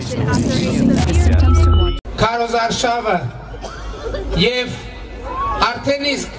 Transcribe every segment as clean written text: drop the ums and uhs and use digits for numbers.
Քարոզարշավը եւ արդեն իսկ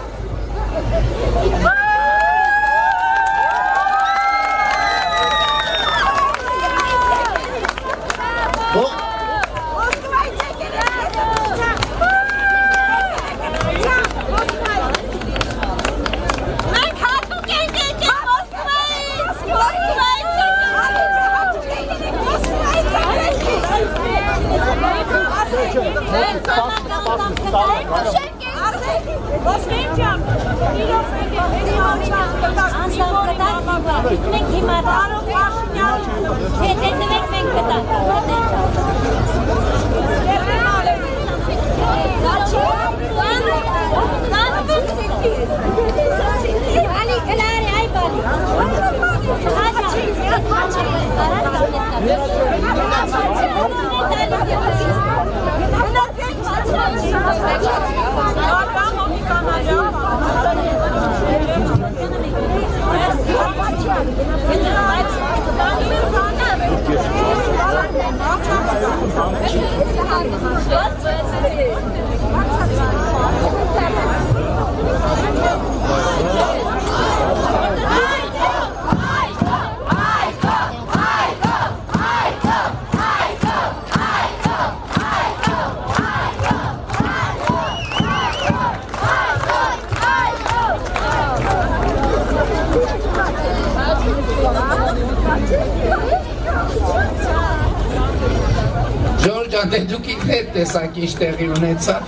Դե դուք ինքներդ տեսակ ինչ տեղի ունեցավ։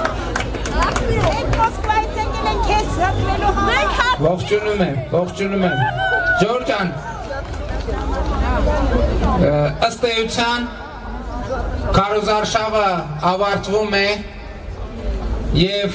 Ողջունում եմ։ Ժորժ ջան, ըստ էության քարոզարշավը ավարտվում է եւ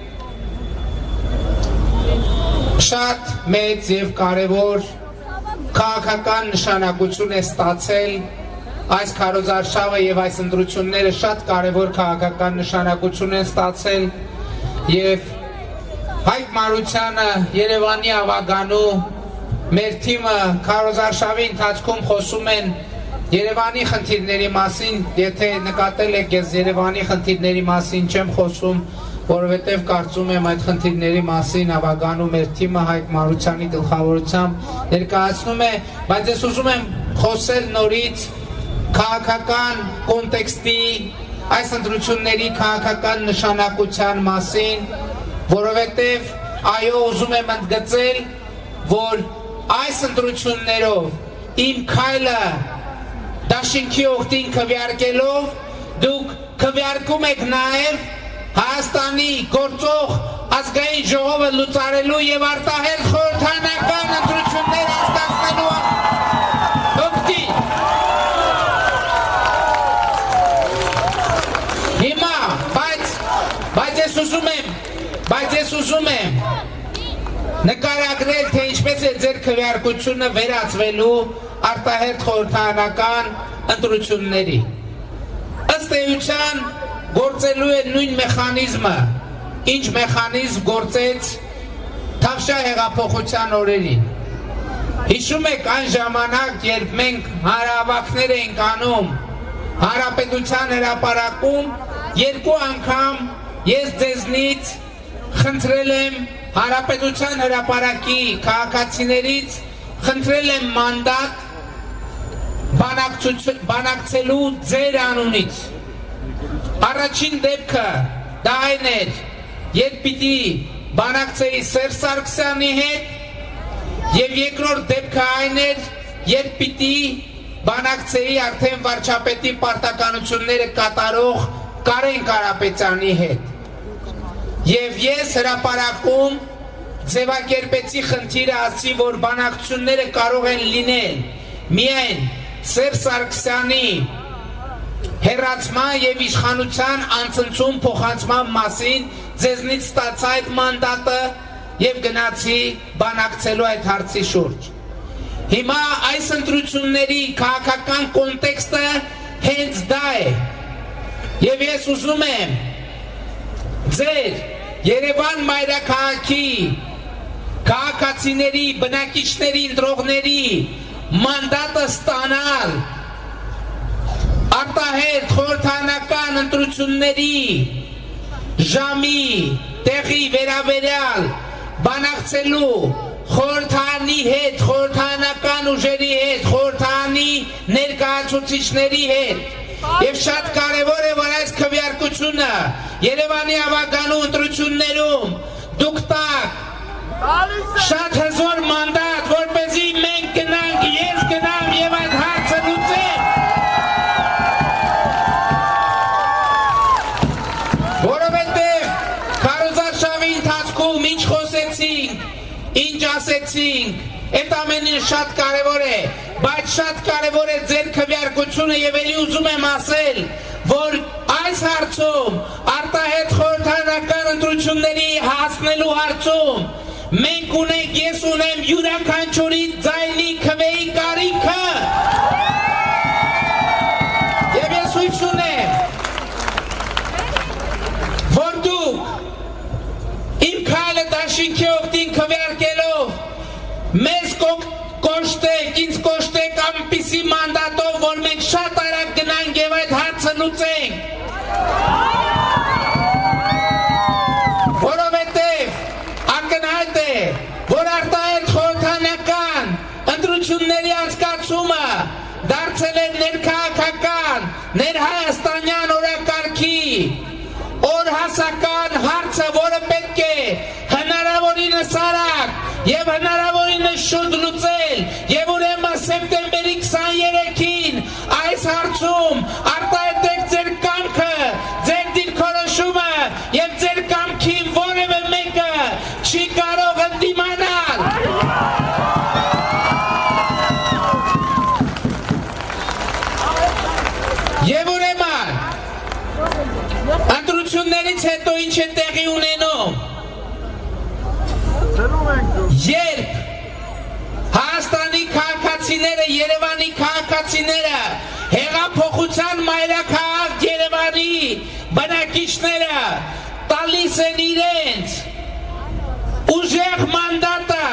շատ մեծ եւ կարեւոր քաղաքական նշանակություն է ստացել այս քարոզարշավը եւ այս ընտրությունները շատ կարեւոր քաղաքական նշանակություն են ստացել եւ Հայկ Մարությանը Երևանի ավագանու մեր թիմը քարոզարշավի ընթացքում խոսում են Երևանի խնդիրների մասին, եթե նկատել եք ես Երևանի խնդիրների մասին չեմ խոսում, որովհետև կարծում եմ այդ խնդիրների մասին ավագանու մեր թիմը Հայկ Մարությանի գլխավորությամբ ներկայացնում է, բայց ես ուզում եմ խոսել նորից քաղաքական կոնտեքստի, այս ընտրությունների քաղաքական նշանակության մասին, որովհետև այո ուզում եմ ընդգծել, որ այս ընտրություններով իմ քայլը դաշինքի օգտին քվեարկելով դուք քվեարկում եք նաև Հայաստանի գործող ազգային ժողովը լուծարելու եւ արտահերթ խորհրդանական ընտրություններ անցկացնելու օգտին։ Հիմա, բայց ես ուզում եմ նկարագրել, թե ինչպես է ձեր քվեարկությունը վերածվելու արտահերթ խորհրդանական ընտրությունների։ Ըստ էության գործելու է նույն մեխանիզմը, ինչ մեխանիզմ գործեց Թավշյա հեղափոխության օրերին։ Հիշում եք այն ժամանակ, երբ մենք հանրահավաքներ էինք անում Հանրապետության հրապարակում, երկու անգամ ես ձեզնից խնդրել եմ Հանրապետության հրապարակի քաղաքացիներից խնդրել եմ մանդատ բանակցելու ձեր անունից։ Առաջին դեպքը դա այն էր, երբ պիտի բանակցեի Սերժ Սարգսյանի հետ, եւ երկրորդ դեպքը այն էր, երբ պիտի բանակցեի արդեն վարչապետի պարտականությունները կատարող Կարեն Կարապետյանի հետ։ Եվ ես հրապարակում ձևակերպեցի խնդիրը, ասի, որ բանակցությունները կարող են լինել միայն Սերժ Սարգսյանի հեռացման եւ իշխանության անցնցում փոխանցման մասին, ձեզնից ստացա այդ մանդատը եւ գնացի բանակցելու այդ հարցի շուրջ։ Հիմա այս ընտրությունների քաղաքական կոնտեքստը հենց դա է։ Եվ ես ուզում եմ ձեր Երևան մայրաքաղաքի քաղաքացիների, բնակիչների, ընտրողների մանդատը ստանալ արտահերթ խորհրդանական ընտրությունների ժամի տեղի վերաբերյալ բանակցելու խորհրդանի հետ, խորհրդանական ուժերի հետ, խորհրդանի ներկայացուցիչների հետ եւ շատ կարեւոր է որ այս քվեարկությունը Երևանի ավագանու ընտրություններում դուք տաք շատ հզոր մանդատ որպեսզի մենք գնանք ես գնամ եւ այդ հարցը լուծենք որովհետեւ քարոզարշավի ընթացքում ինչ խոսեցինք ինչ ասեցինք այդ ամենը շատ կարևոր է բայց շատ կարևոր է ձեր քվեարկությունը եւ ելի ուզում եմ ասել որ այս հարցում արտահերթ խորհրդանական ընտրությունների հասնելու հարցում մենք ունենք ես ունեմ յուրաքանչյուրի ձայնի քվեի կարիքը եւ ես հույս ունեմ որ դուք իմ քայլը դաշինքի օգտին քվեարկելով մեզ կոշտեք, ինձ կոշտեք ամպիսի մանդատով, որ մենք շատ արագ գնանք և այդ հարցը լուծենք։ Որովհետև ակնհայտ է, որ արտահերթ խորհրդանական ընտրությունների անցկացումը դարձել է ներքաղաքական, ներհայաստանյան օրակարգի օրհասական հարցը, որը պետք է հնարավորինս արագ եւ հնարավորինս շուտ լուծել եւ ուրեմն սեպտեմբերի 23-ին այս հարցում արտահայտեք ձեր կամքը, ձեր դիրքորոշումը եւ ձեր կամքին որևէ մեկը չի կարող ընդդիմանալ։ Եվ ուրեմն ընտրություններից հետո ինչ է տեղի ունենում Երբ Հայաստանի քաղաքացիները, Երևանի քաղաքացիները, հեղափոխության մայրաքաղաք Երևանի բնակիչները տալիս են իրենց ուժեղ մանդատը,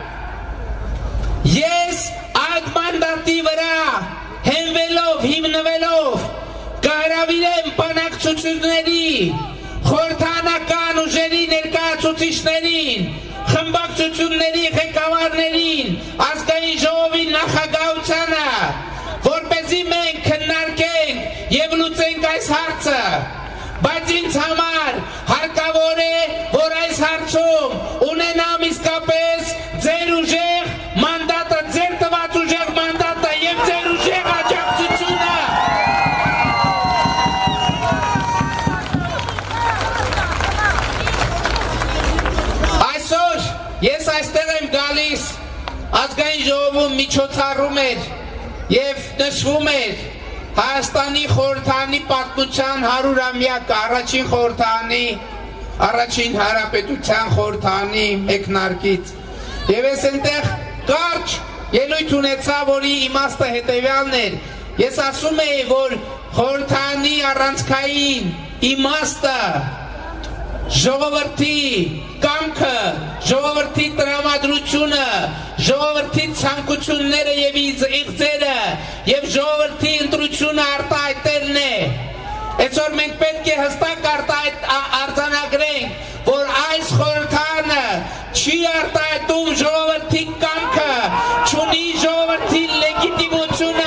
ես այդ մանդատի վրա հենվելով, հիմնվելով կհրավիրեմ բանակցությունների, խորհրդանական ուժերի ներկայացուցիչներին, խմբակցությունների ղեկավարներին, ազգային ժողովի նախագահությանը, որպեսզի մենք քննարկենք եւ լուծենք այս հարցը, բայց ինձ համար հարկավոր է, որ այս հարցում ունենամ իսկապես ձեր ուժեղ մանդատը, ձեր տված ուժեղ մանդատը եւ ձեր ուժեղ աջակցությունը։ Այսօր ես այստեղ եմ գալիս ազգային ժողովում միջոցառում էր եւ նշվում էր Հայաստանի խորհրդանի պատմության 100-ամյակը առաջին խորհրդանի առաջին հանրապետության խորհրդանի մեկնարկից եւ ես այնտեղ կարճ ելույթ ունեցա որի իմաստը հետեւյալն էր ես ասում էի որ խորհրդանի առանցքային իմաստը ժողովրդի կամքը, ժողովրդի տրամադրությունը, ժողովրդի ցանկությունները եւ իղձերը եւ ժողովրդի ընտրությունը արտահայտելն է։ Այսօր մենք պետք է հստակ արձանագրենք, որ այս խորհրդանը չի արտահայտում ժողովրդի կամքը, չունի ժողովրդի լեգիտիմությունը։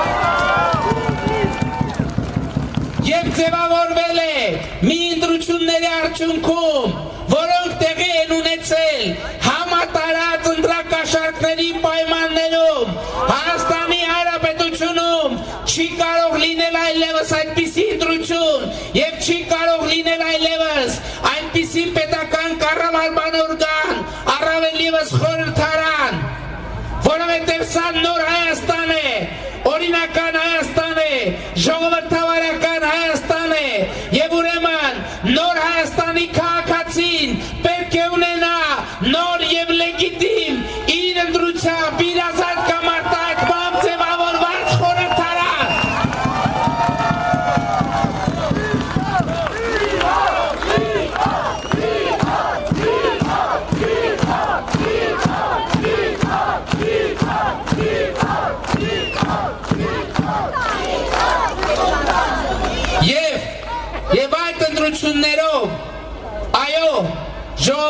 Եվ ձևավորվել է մի ընտրությունների արդյունքում, որոնք տեղի են ունեցել համատարած ընտրակաշառքների պայմաններում, Հայաստանի Հանրապետությունում չի կարող լինել այլևս այդպիսի ընտրություն եւ չի կարող լինել այլևս այնպիսի պետական կառավարման օրգան, առավել ևս խորհրդարան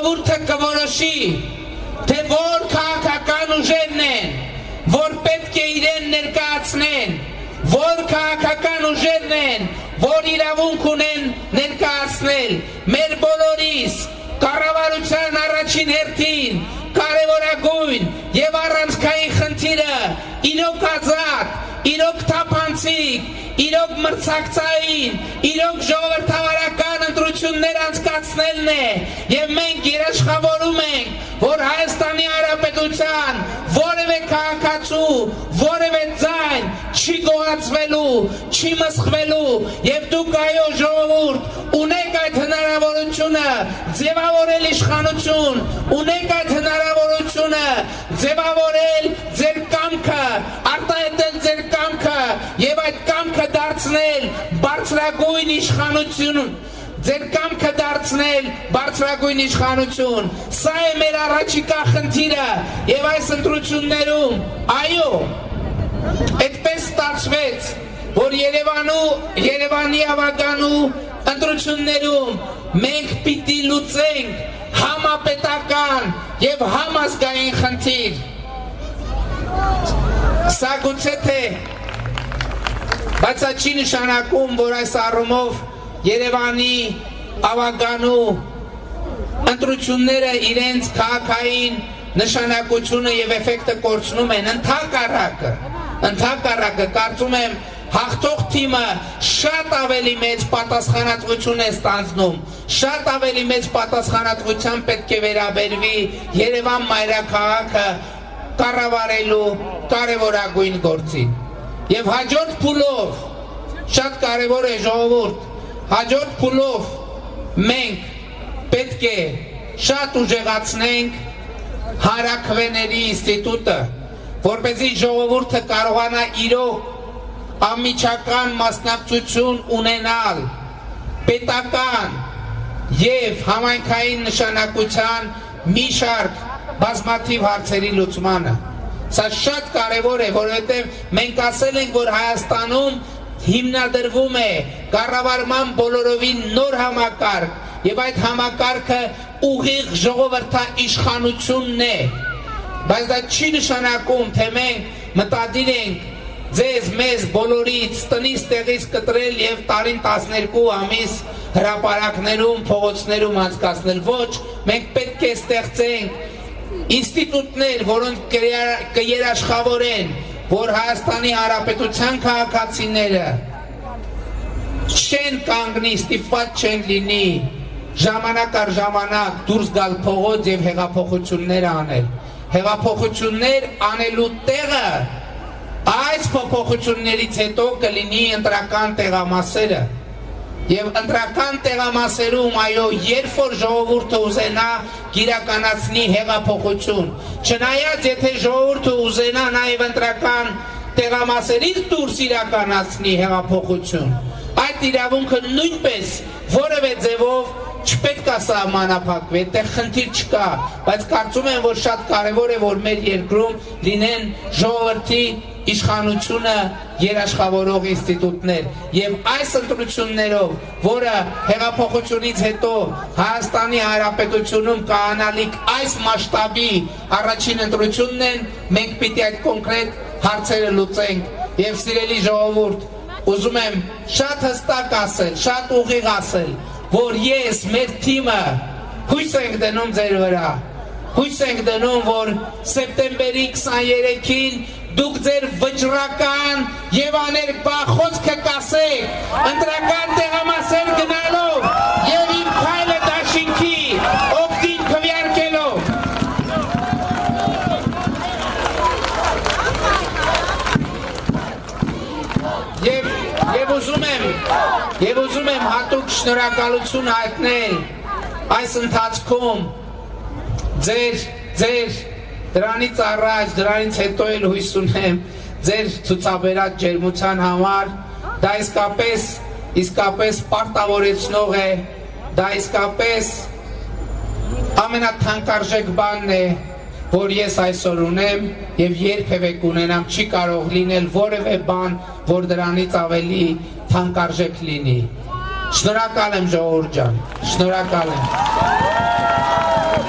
ժողովուրդը կորոշի, թե որ քաղաքական ուժերն են, որ պետք է իրեն ներկայացնեն, որ քաղաքական ուժերն են, որ իրավունք ունեն ներկայացնել մեր բոլորիս կառավարության առաջին հերթին կարևորագույն եւ առանցքային խնդիրը իրոք ազատ, իրոք թափանցիկ, իրոք մրցակցային, իրոք ժողովրդավարական ընտրություններ անցկացնելն է եւ մենք երաշխավորում ենք, որ Հայաստանի Հանրապետության որևէ քաղաքացու, որևէ ձայն չի գոհացվելու, չի մսխվելու եւ դուք այո ժողովուրդ ունեք այդ հնարավորությունը ձևավորել իշխանություն, ունեք այդ հնարավորությունը ձևավորել ձեր կամքը, արտահայտել ձեր կամքը եւ այդ կամքը դարձնել բարձրագույն իշխանություն, ձեր կամքը դարձնել բարձրագույն իշխանություն, սա է մեր առաջիկա խնդիրը եւ այս ընտրություններում, այո, այդպես ստացվեց, որ Երևանի ավագանու ընտրություններում մենք պիտի լուծենք համապետական եւ համազգային խնդիր։ Սա գուցե թե, բայց չի նշանակում, որ այս առումով Երևանի ավագանու ընտրությունները իրենց քաղաքային նշանակությունը եւ էֆեկտը կորցնում են, ընդհակառակը կարծում եմ հաղթող թիմը շատ ավելի մեծ պատասխանատվություն է ստանձնում, շատ ավելի մեծ պատասխանատվությամբ պետք է վերաբերվի Երևան մայրաքաղաքը կառավարելու կարևորագույն գործին։ Եվ հաջորդ փուլով, շատ կարևոր է ժողովուրդ, հաջորդ փուլով մենք պետք է շատ ուժեղացնենք հանրաքվեների ինստիտուտը, որպեսզի ժողովուրդը կարողանա իրոք անմիջական մասնակցություն ունենալ պետական եւ համայնքային նշանակության մի շարք բազմաթիվ հարցերի լուծմանը։ Սա շատ կարևոր է, որովհետեւ մենք ասել ենք, որ Հայաստանում հիմնադրվում է կառավարման բոլորովին նոր համակարգ եւ այդ համակարգը ուղիղ ժողովրդաիշխանությունն է, բայց դա չի նշանակում, թե մենք մտադիր ենք ձեզ մեզ բոլորից տնից տեղից կտրել եւ տարին 12 ամիս հրապարակներում, փողոցներում անցկացնել, ոչ, մենք պետք է ստեղծենք ինստիտուտներ, որոնք կերաշխավորեն, որ Հայաստանի Հանրապետության քաղաքացիները չեն կանգնի, ստիպված չեն լինի ժամանակ առ ժամանակ դուրս գալ փողոց եւ հեղափոխություններ անել։ Հեղափոխություններ անելու տեղը այս փոփոխություններից հետո կլինի ընտրական տեղամասերը եւ ընտրական տեղամասերում այո երբ որ ժողովուրդը ուզենա իրականացնի հեղափոխություն, չնայած եթե ժողովուրդը ուզենա նաեւ ընտրական տեղամասերից դուրս իրականացնի հեղափոխություն, այդ իրավունքը նույնպես որևէ ձևով չպետք է սահմանափակվի, այդտեղ խնդիր չկա, բայց կարծում եմ, որ շատ կարևոր է, որ մեր երկրում լինեն ժողովրդի իշխանությունը երաշխավորող ինստիտուտներ եւ այս ընտրություններով, որը հեղափոխությունից հետո Հայաստանի Հանրապետությունում կայանալիք այս մասշտաբի առաջին ընտրությունն են, մենք պիտի այդ կոնկրետ հարցերը լուծենք եւ սիրելի ժողովուրդ, ուզում եմ շատ հստակ ասել, շատ ուղիղ ասել, որ ես, մեր թիմը հույս ենք դնում ձեր վրա, հույս ենք դնում, որ սեպտեմբերի 23-ին դուք ձեր վճռական եւ աներկբա խոսքը կասեք, ընտրական տեղամասեր գնալով եւ իմ քայլը դաշինքի օգտին քվեարկելով։ Եվ ուզում եմ հատուկ շնորհակալություն հայտնել այս ընթացքում ձեր դրանից առաջ, դրանից հետո էլ հույս ունեմ ձեր ցուցաբերած ջերմության համար, դա իսկապես պարտավորեցնող է, դա իսկապես ամենաթանկարժեք բանն է, որ ես այսօր ունեմ եւ երբևէ կունենամ, չի կարող լինել որևէ բան, որ դրանից ավելի թանկարժեք լինի։ Շնորհակալ եմ ժողովուրդ ջան, շնորհակալ եմ։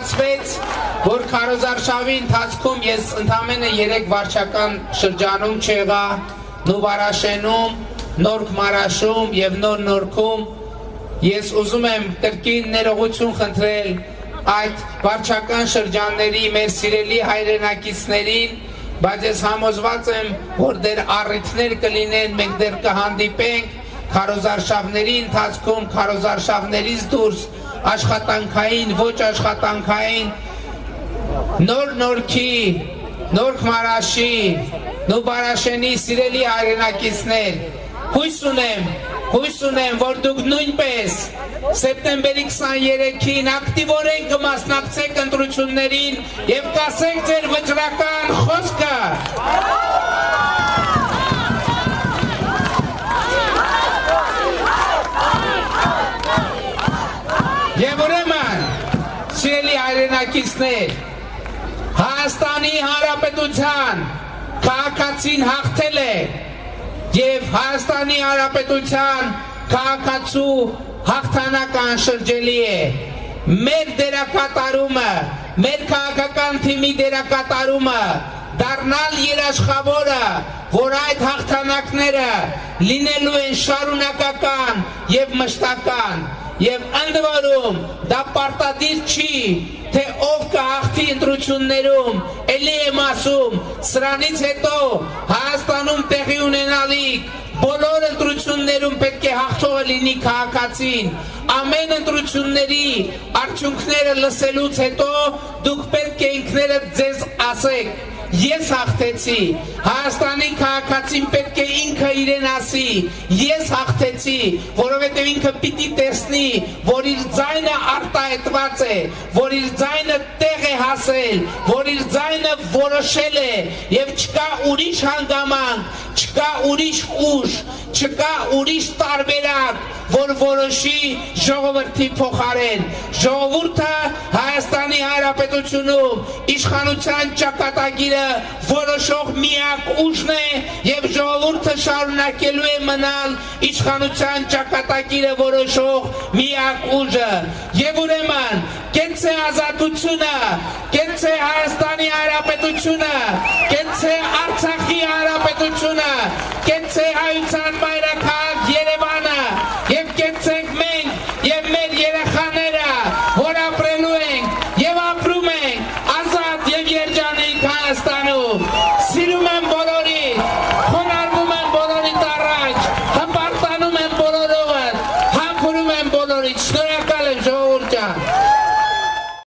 ստացվեց, որ քարոզարշավի ընթացքում ես ընդամենը 3 վարչական շրջանում չեղա, Նուբարաշենում, Նորք Մարաշում եւ Նոր Նորքում, ես ուզում եմ կրկին ներողություն խնդրել այդ վարչական շրջանների մեր սիրելի հայրենակիցներին, բայց ես համոզված եմ, որ դեռ առիթներ կլինեն, մենք դեռ կհանդիպենք քարոզարշավների ընթացքում, քարոզարշավներից դուրս աշխատանքային, ոչ աշխատանքային, Նոր Նորքի, Նորք Մարաշի, Նուբարաշենի սիրելի հայրենակիցներ, հույս ունեմ, որ դուք նույնպես սեպտեմբերի 23-ին ակտիվորեն կմասնակցեք ընտրություններին եւ կասեք ձեր վճռական խոսքը։ Եվ ուրեմն, սիրելի հայրենակիցներ, Հայաստանի Հանրապետության քաղաքացին հաղթել է եւ Հայաստանի Հանրապետության քաղաքացու հաղթանական շրջելի է։ Մեր դերակատարումը, մեր քաղաքական թիմի դերակատարումը դառնալ երաշխավորը, որ այդ հաղթանակները լինելու են շարունակական եւ մշտական, եւ ընդ որում դա պարտադիր չի, թե ով կհաղթի ընտրություններում, էլի եմ ասում, սրանից հետո Հայաստանում տեղի ունենալիք բոլոր ընտրություններում պետք է հաղթողը լինի քաղաքացին, ամեն ընտրությունների արդյունքները լսելուց հետո դուք պետք է ինքներդ ձեզ ասեք, ես հաղթեցի, Հայաստանի քաղաքացին պետք է ինքը իրեն ասի, ես հաղթեցի, որովհետև ինքը պիտի տեսնի, որ իր ձայնը արտահայտված է, որ իր ձայնը տեղ է հասել, որ իր ձայնը որոշել է եւ չկա ուրիշ հանգամանք, չկա ուրիշ ուժ, չկա ուրիշ տարբերակ, որ որոշի ժողովրդի փոխարեն։ Ժողովուրդը Հայաստանի Հանրապետությունում իշխանության ճակատագիրը որոշող միակ ուժն է եւ ժողովուրդը շարունակելու է մնալ իշխանության ճակատագիրը որոշող միակ ուժը։ Եվ ուրեմն, կեցե ազատությունը, կեցե Հայաստանի Հանրապետությունը, կեցե Արցախի Հանրապետությունը, կեցե հայության մայրաքաղաքը